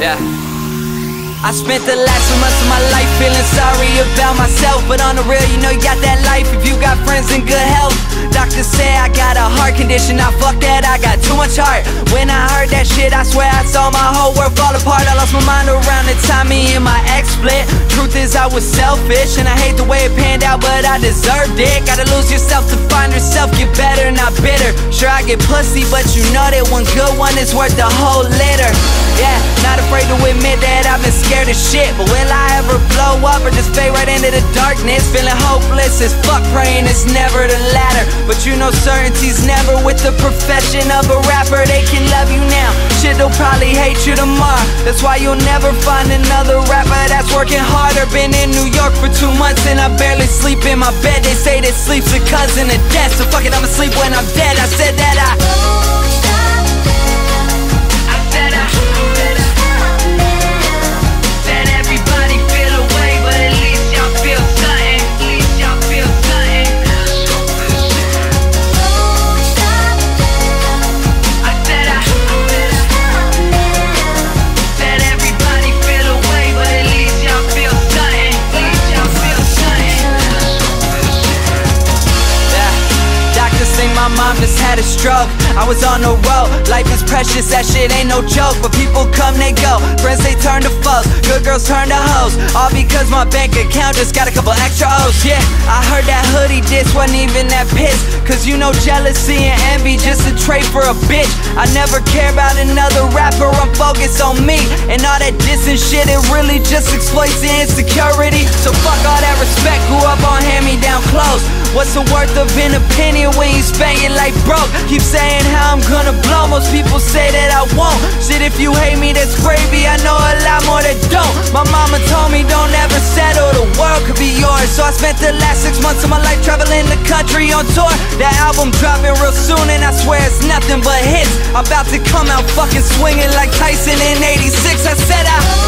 Yeah. I spent the last few months of my life feeling sorry about myself, but on the real, you know you got that life if you got friends in good health. Doctors say I got a heart condition, now fuck that, I got too much heart. When I heard that shit, I swear I saw my whole world fall apart. I lost my mind around the time me and my ex split. Truth is I was selfish, and I hate the way it panned out, but I deserved it. Gotta lose yourself to find yourself, get better, not bitter. Sure I get pussy, but you know that one good one is worth the whole litter. Yeah, not afraid to admit that I've been scared of shit, but will I ever blow up or just fade right into the darkness? Feeling hopeless as fuck, praying it's never the latter. But you know certainty's never with the profession of a rapper. They can love you now, shit they'll probably hate you tomorrow. That's why you'll never find another rapper that's working harder. Been in New York for 2 months and I barely sleep in my bed. They say that sleep's a cousin of death, so fuck it, I'ma sleep when I'm dead. I said that my mom just had a stroke. I was on the road, life is precious, that shit ain't no joke. But people come, they go, friends they turn to foes, good girls turn to hoes. All because my bank account just got a couple extra O's. Yeah, I heard that hoodie diss wasn't even that pissed, cause you know jealousy and envy just a trait for a bitch. I never care about another rapper, I'm focused on me. And all that dissing shit, it really just exploits the insecurity. So fuck all that respect, grew up on hand-me-down clothes. What's the worth of an opinion when you spend your life broke? Keep saying how I'm gonna blow, most people say that I won't. Shit, if you hate me, that's gravy, I know a lot more that don't. My mama told me don't ever settle, the world could be yours. So I spent the last 6 months of my life traveling the country on tour. That album dropping real soon and I swear it's nothing but hits. I'm about to come out fucking swinging like Tyson in '86. I said